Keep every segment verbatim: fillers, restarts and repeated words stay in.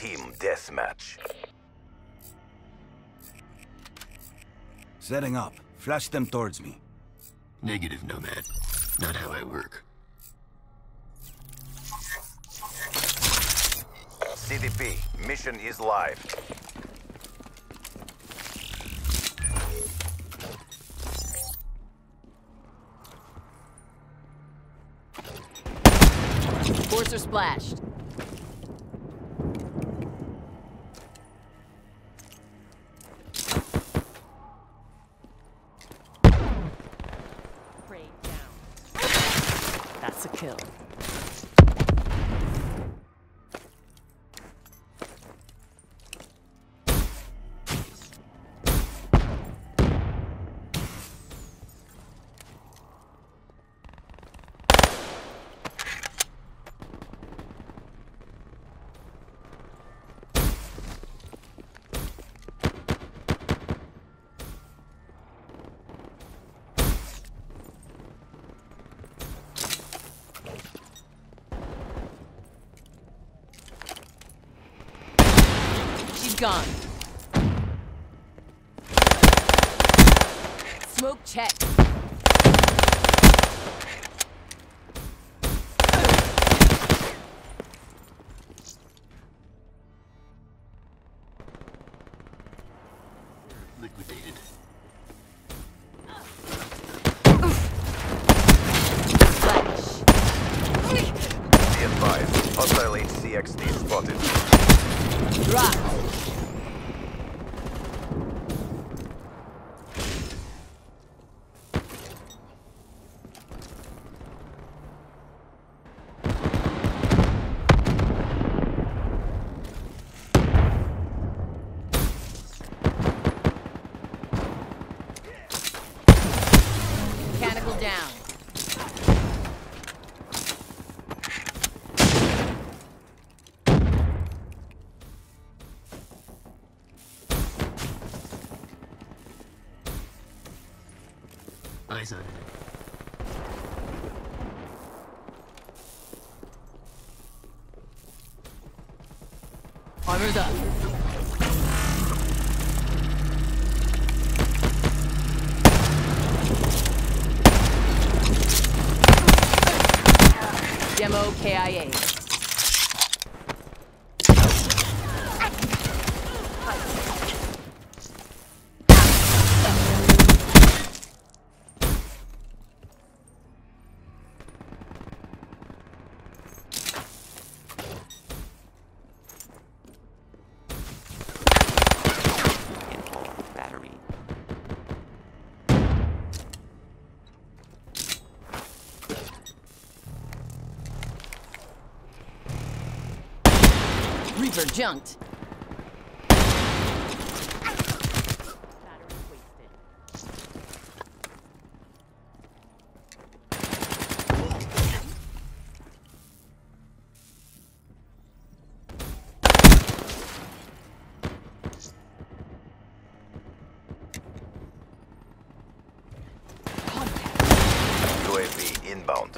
Team deathmatch. Setting up. Flash them towards me. Negative, Nomad. Not how I work. C D P, mission is live. Forcer splashed. Prey down. That's a kill. She's gone. Smoke check. Liquidated. Flash. Be advised, hostile H C X D spotted. Drop. Mechanical down. Eyes on it. Armor's up. Demo K I A. Battery. Reaper junked. U A V inbound.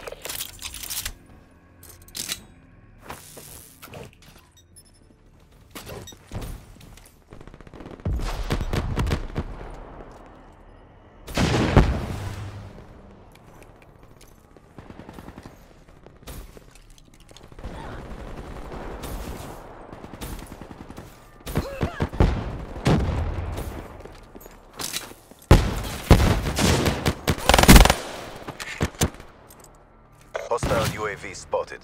Hostile U A V spotted.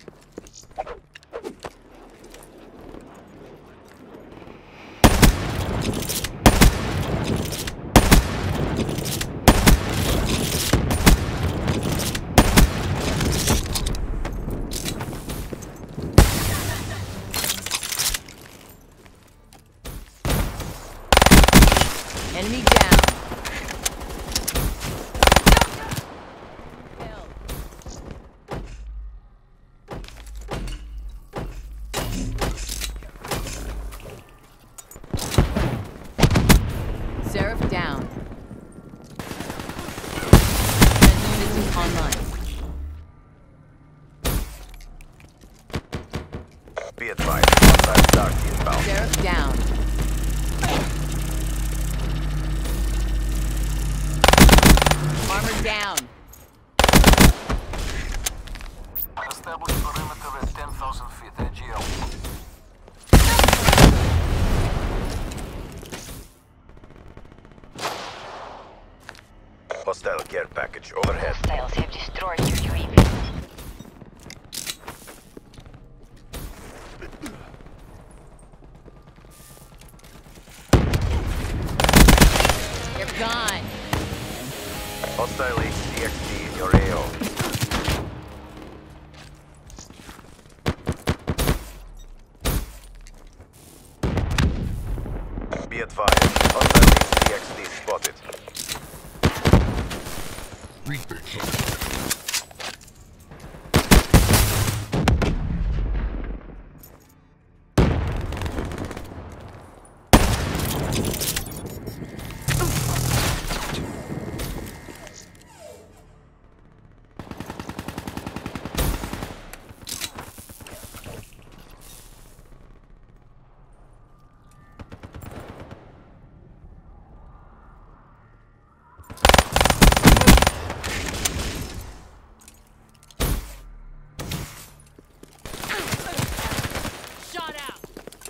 Enemy down. Seraph down. Enemy system online. Be advised, hostile Dark inbound. Sheriff down. Armor down. Establish perimeter at ten thousand feet, A G L. Hostile care package overhead. Hostiles have destroyed your U A V. You're gone. Hostile H C X D in your A O. Be advised, hostile H C X D spotted. Reaper came. Shot out.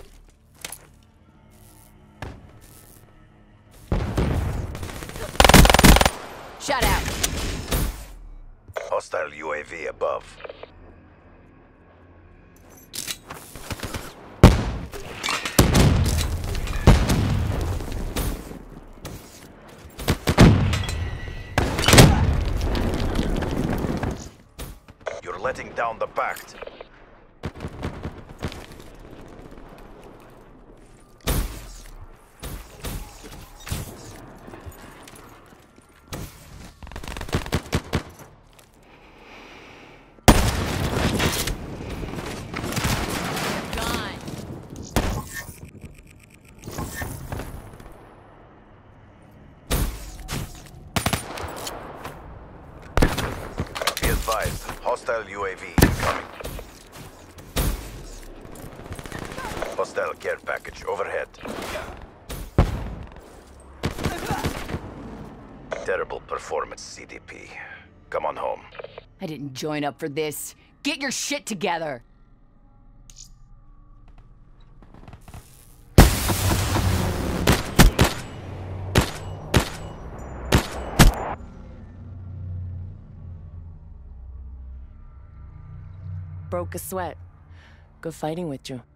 Shut out. Hostile U A V above. You're letting down the pact. Gone. Be advised, hostile U A V incoming. Hostile care package overhead. Terrible performance, C D P. Come on home. I didn't join up for this. Get your shit together. Broke a sweat. Good fighting with you.